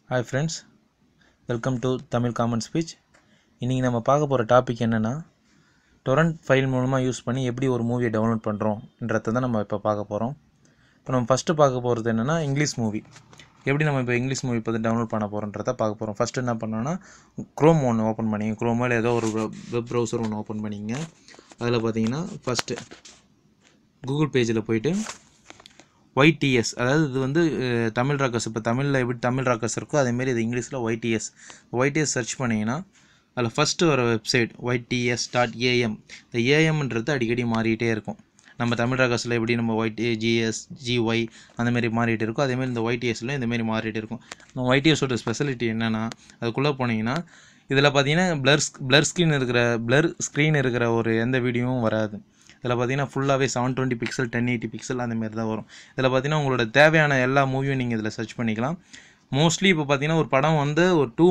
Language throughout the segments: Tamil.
Hi friends, welcome to Tamil Common Speech. இன்னைக்கு நம்ம பார்க்க போகிற டாபிக் என்னென்னா டொரண்ட் ஃபைல் மூலமாக யூஸ் பண்ணி எப்படி ஒரு மூவியை டவுன்லோட் பண்ணுறோன்றதை தான் நம்ம இப்போ பார்க்க போகிறோம். இப்போ நம்ம ஃபஸ்ட்டு பார்க்க போகிறது என்னென்னா இங்கிலீஷ் மூவி. எப்படி நம்ம இப்போ இங்கிலீஷ் மூவி பார்த்து டவுன்லோட் பண்ண போகிறோன்றதை பார்க்க போகிறோம். ஃபஸ்ட்டு என்ன பண்ணோன்னா க்ரோம் ஒன்று ஓப்பன் பண்ணிங்க. க்ரோமில் ஏதோ ஒரு வெப் ப்ரௌசர் ஒன்று ஓப்பன் பண்ணிங்க. அதில் பார்த்தீங்கன்னா ஃபஸ்ட்டு கூகுள் பேஜில் போய்ட்டு YTS, அதாவது இது வந்து தமிழ் ராக்கர்ஸ். இப்போ தமிழில் எப்படி தமிழ் ராக்கர்ஸ் இருக்கோ அதேமாரி இது இங்கிலீஷில் YTS சர்ச் பண்ணிங்கன்னா அதில் ஃபஸ்ட்டு வர வெப்சைட் YTS.am. இந்த ஏஎம்ன்றது அடிக்கடி மாறிக்கிட்டே இருக்கும். நம்ம தமிழ் ராக்கர்ஸில் எப்படி நம்ம YTGS GY அந்தமாரி மாறிட்டு இருக்கும், அதேமாதிரி இந்த YTSல இந்தமாரி மாறிட்டு இருக்கும். இந்த YTSோட ஸ்பெஷாலிட்டி என்னென்னா அதுக்குள்ளே போனீங்கன்னா இதில் பார்த்தீங்கன்னா பிளர் ஸ்க்ரீன் இருக்கிற ஒரு எந்த வீடியோவும் வராது. இதில் பார்த்தீங்கன்னா ஃபுல்லாகவே 720 பிக்சல் 1080 பிக்சல் அந்தமாரி தான் வரும். இதில் பார்த்தீங்கன்னா உங்களோட தேவையான எல்லா மூவியும் நீங்கள் இதில் சர்ச் பண்ணிக்கலாம். மோஸ்ட்லி இப்போ பார்த்தீங்கன்னா ஒரு படம் வந்து ஒரு 2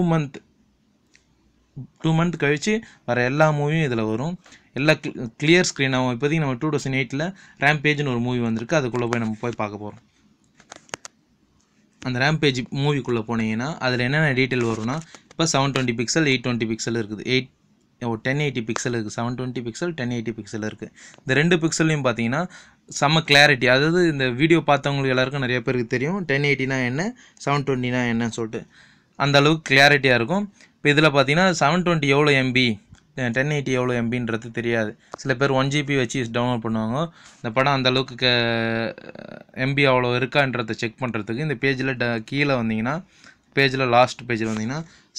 மந்த் கழித்து வர எல்லா மூவியும் இதில் வரும். எல்லா கிளியர் ஸ்க்ரீனாகவும். இப்போதைக்கு நம்ம 2008 ரேம்பேஜ்னு ஒரு மூவி வந்திருக்கு. அதுக்குள்ளே நம்ம பார்க்க போகிறோம். அந்த ரேம்பேஜ் மூவிக்குள்ளே போனீங்கன்னா அதில் என்னென்ன டீட்டெயில் வரும்னா, இப்போ 720 பிக்சல் 820 பிக்சல் இருக்குது, 1080 பிக்சல் இருக்குது, 720 பிக்சல் 1080 பிக்சல் இருக்குது. இந்த 2 பிக்சல்லையும் பார்த்தீங்கன்னா செம்ம கிளாரிட்டி. அதாவது இந்த வீடியோ பார்த்தவங்களுக்கு எல்லாருக்கும் நிறைய பேருக்கு தெரியும் 1080னா என்ன 720னா என்னன்னு சொல்லிட்டு. அந்த அளவுக்கு கிளாரிட்டியாக இருக்கும். இப்போ இதில் பார்த்தீங்கன்னா 720 எவ்வளோ MB 1080 எவ்வளோ MBன்றது தெரியாது. சில பேர் 1 GB வச்சு டவுன்லோட் பண்ணுவாங்க. இந்த படம் அந்த அளவுக்கு MB அவ்வளோ இருக்கான்றதை செக் பண்ணுறதுக்கு இந்த பேஜில் கீழே வந்தீங்கன்னா பேஜில் லாஸ்ட் பேஜில் வந்தீங்கன்னா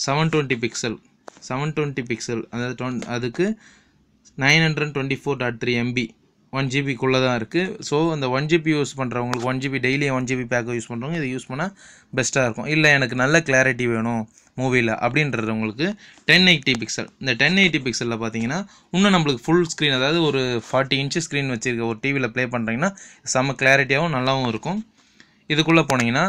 720 பிக்சல் அதாவது அதுக்கு 924.3 MB 1 GBக்குள்ளே தான் இருக்குது. ஸோ அந்த 1 GB யூஸ் பண்ணுறவங்களுக்கு 1 GB டெய்லி 1 GB பேக்கை யூஸ் பண்ணுறவங்க இதை யூஸ் பண்ணால் பெஸ்ட்டாக இருக்கும். இல்லை எனக்கு நல்ல கிளாரிட்டி வேணும் மூவியில் அப்படின்றவங்களுக்கு 1080 பிக்சல். இந்த 1080 பிக்சலில் பார்த்தீங்கன்னா இன்னும் நம்மளுக்கு ஃபுல் ஸ்க்ரீன், அதாவது ஒரு 40 இன்ச்சு ஸ்க்ரீன் வச்சுருக்க ஒரு டிவியில் ப்ளே பண்ணுறீங்கன்னா செம்ம கிளாரிட்டியாகவும் நல்லாவும் இருக்கும். இதுக்குள்ளே போனீங்கன்னா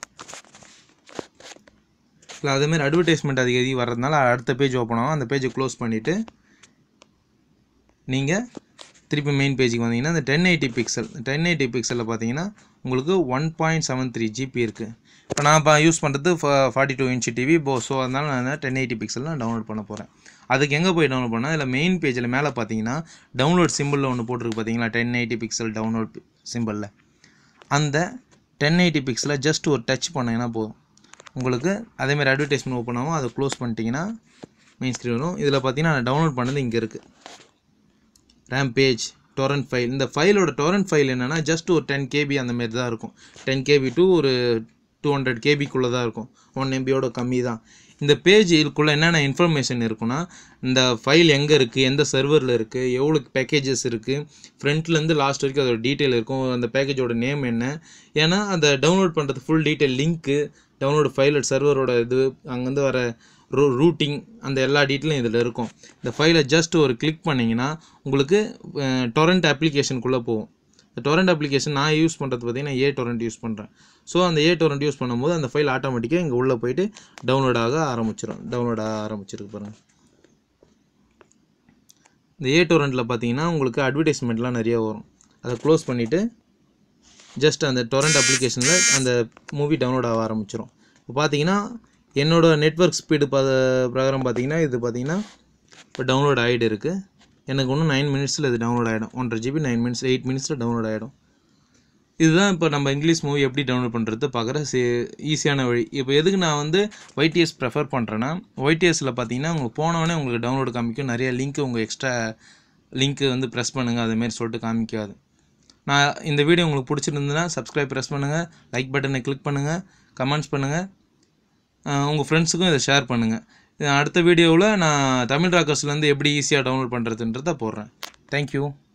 இல்லை அதேமாதிரி அட்வர்டைஸ்மெண்ட் அதிகம் வர்றதுனால அடுத்த பேஜ் ஓப்பன் ஆகும். அந்த பேஜை க்ளோஸ் பண்ணிவிட்டு நீங்கள் திருப்பி மெயின் பேஜுக்கு வந்தீங்கன்னா இந்த 1080 பிக்சலில் பார்த்தீங்கன்னா உங்களுக்கு 1.73 GB இருக்குது. இப்போ நான் யூஸ் பண்ணுறது 42 இன்ச்சு டிவி ஸோ அதனால் நான் 1080 பிக்சல் நான் டவுன்லோட் பண்ண போகிறேன். அதுக்கு எங்கே போய் டவுன்லோட் பண்ணால் இதில் மெயின் பேஜில் மேலே பார்த்தீங்கன்னா டவுன்லோட் சிம்பிளில் ஒன்று போட்டிருக்கு பார்த்தீங்களா, 1080 பிக்சல் டவுன்லோட் சிம்பிளில். அந்த 1080 பிக்சலை ஜஸ்ட் ஒரு டச் பண்ணிங்கன்னா போதும் உங்களுக்கு. அதேமாதிரி அட்வர்டைஸ்மெண்ட் ஓப்பன் ஆகும். அதை க்ளோஸ் பண்ணிட்டீங்கன்னா மெயின் ஸ்க்ரீன் வரும். இதில் பார்த்தீங்கன்னா நான் டவுன்லோட் பண்ணது இங்கே இருக்குது, ரேம்பேஜ் டொரண்ட் ஃபைல். இந்த ஃபைலோட டொரண்ட் ஃபைல் என்னென்னா ஜஸ்ட் ஒரு 10 KB அந்தமாரி தான் இருக்கும். 10 KB டு ஒரு 200 KBக்குள்ளே தான் இருக்கும். 1 MBயோட கம்மி தான். இந்த பேஜ் இதுக்குள்ளே என்னென்ன இன்ஃபர்மேஷன் இருக்குன்னா, இந்த ஃபைல் எங்கே இருக்குது, எந்த சர்வரில் இருக்குது, எவ்வளோ பேக்கேஜஸ் இருக்குது, ஃப்ரண்ட்லேருந்து லாஸ்ட் வரைக்கும் அதோட டீட்டெயில் இருக்கும். அந்த பேக்கேஜோட நேம் என்ன, ஏன்னா அந்த டவுன்லோட் பண்ணுறது ஃபுல் டீட்டெயில், லிங்க்கு, டவுன்லோடு ஃபைல், சர்வரோட இது, அங்கேருந்து வர ரூட்டிங், அந்த எல்லா டீட்டெயிலும் இதில் இருக்கும். இந்த ஃபைலை ஜஸ்ட் ஒரு கிளிக் பண்ணிங்கன்னா உங்களுக்கு டொரண்ட் அப்ளிகேஷனுக்குள்ளே போகும். இந்த டொரண்ட் அப்ளிகேஷன் நான் யூஸ் பண்ணுறது பார்த்தீங்கன்னா A-torrent யூஸ் பண்ணுறேன். ஸோ அந்த A-torrent யூஸ் பண்ணும்போது அந்த ஃபைல் ஆட்டோமேட்டிக்காக இங்கே உள்ளே போயிட்டு டவுன்லோட் ஆக ஆரம்பிச்சிருக்கு பாருங்கள். இந்த A-torrentல பார்த்தீங்கன்னா உங்களுக்கு அட்வர்டைஸ்மெண்ட்லாம் நிறைய வரும். அதை க்ளோஸ் பண்ணிவிட்டு ஜஸ்ட் அந்த டொரண்ட் அப்ளிகேஷனில் அந்த மூவி டவுன்லோட் ஆக ஆரம்பிச்சிடும். இப்போ பார்த்தீங்கன்னா என்னோடய நெட்வொர்க் ஸ்பீடு பிரகாரம் பார்த்தீங்கன்னா இது பார்த்தீங்கன்னா இப்போ டவுன்லோட் ஆகிட்டு இருக்குது. எனக்கு இன்னும் 9 மினிட்ஸில் இது டவுன்லோட் ஆகிடும். 1.5 GB 8 மினிட்ஸில் டவுன்லோட் ஆகிடும். இதுதான் இப்போ நம்ம இங்கிலீஷ் மூவி எப்படி டவுன்லோட் பண்ணுறது பார்க்குற ஈஸியான வழி. இப்போ எதுக்கு நான் வந்து YTS ப்ரெஃபர் பண்ணுறேன்னா, YTSல பார்த்தீங்கன்னா உங்களுக்கு போனவொடனே உங்களுக்கு டவுன்லோடு காமிக்கும். நிறைய லிங்க்கு உங்கள் எக்ஸ்ட்ரா லிங்க்கு வந்து ப்ரெஸ் பண்ணுங்கள் அதுமாரி சொல்லிட்டு காமிக்காது. நான் இந்த வீடியோ உங்களுக்கு பிடிச்சிருந்ததுன்னா சப்ஸ்கிரைப் ப்ரெஸ் பண்ணுங்கள், லைக் பட்டனை கிளிக் பண்ணுங்கள், கமெண்ட்ஸ் பண்ணுங்கள், உங்கள் ஃப்ரெண்ட்ஸுக்கும் இதை ஷேர் பண்ணுங்கள். அடுத்த வீடியோவில் நான் தமிழ் ராக்கர்ஸ்லேருந்து எப்படி ஈஸியாக டவுன்லோட் பண்ணுறதுன்றதை போடுறேன். தேங்க்யூ.